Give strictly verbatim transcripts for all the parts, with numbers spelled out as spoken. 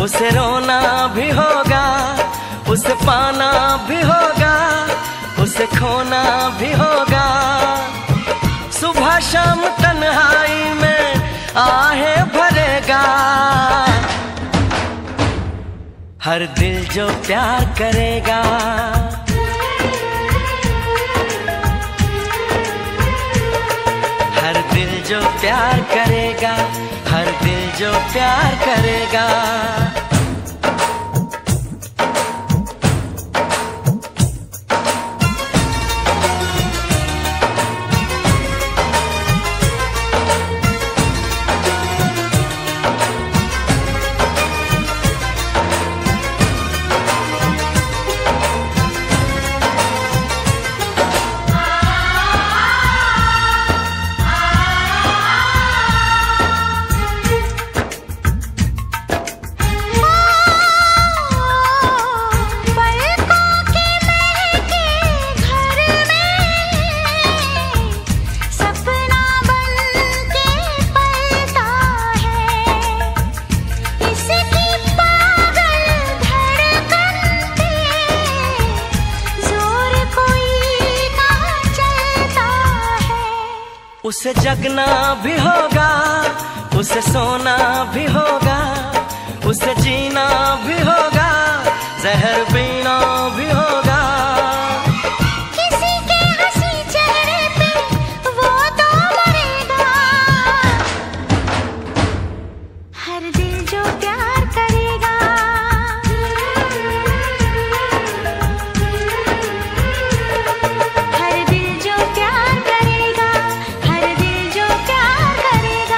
उसे रोना भी होगा, उसे पाना भी होगा, उसे खोना भी होगा। सुबह शाम तन्हाई में आहें भरेगा। हर दिल जो प्यार करेगा, हर दिल जो प्यार करेगा, हर दिल जो प्यार करेगा। उसे जगना भी होगा, उसे सोना भी होगा, उसे जीना भी होगा, जहर पीना भी होगा। किसी के हंसी चेहरे पे वो तो मरेगा। हर दिल जो प्यार करेगा, हर दिल जो प्यार करेगा, हर दिल जो प्यार करेगा।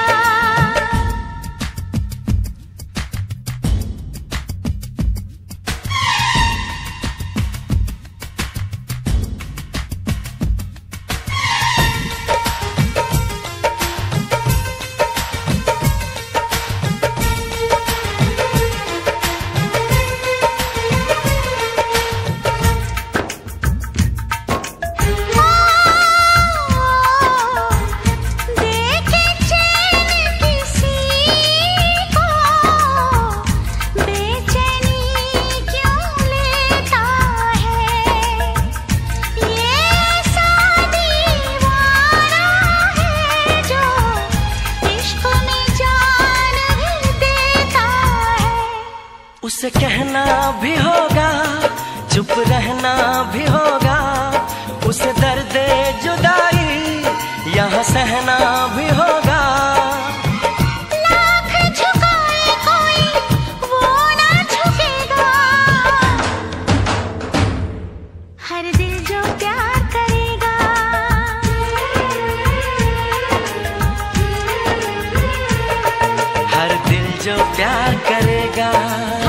उसे कहना भी होगा, चुप रहना भी होगा, उसे दर्द जुदाई यहाँ सहना भी होगा। लाख झुकाए कोई वो ना झुकेगा। हर दिल जो प्यार करेगा, हर दिल जो प्यार करेगा।